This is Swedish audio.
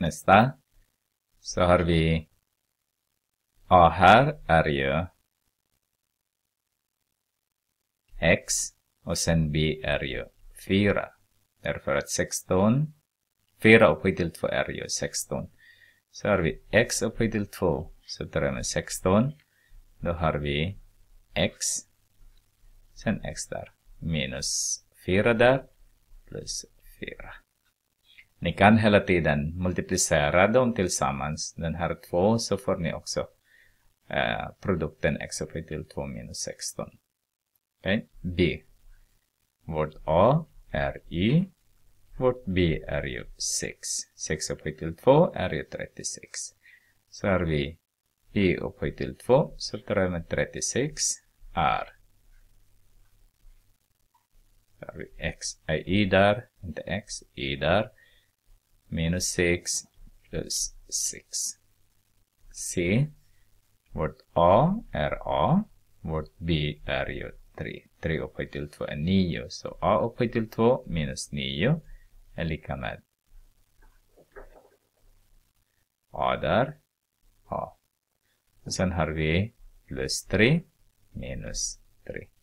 Nästa. Så har vi A här är ju X. Och sen B är ju 4. Därför att 16. 4 upphöjt till 2 är ju 16. Så har vi X upphöjt till 2. Så tar vi med 16. Då har vi X. Sen X där. Minus 4 där. Plus 4. Ni kan hela tiden multiplicera dem tillsammans. Den här 2 så får ni också produkten X upphöjt till 2 minus 16. Okay. B. Vårt A är Y. Vårt B är ju 6. 6 upphöjt till 2 är ju 36. Så har vi Y upphöjt till 2. Så tar vi med 36 är. Så har vi X är Y där. Inte X. Y där. Minus 6 plus 6. C. Vårt A är A. Vårt B är ju 3. 3 upphöjt till 2 är 9. Så A upphöjt till 2 minus 9 är lika med A där. A. Och sen har vi plus 3 minus 3.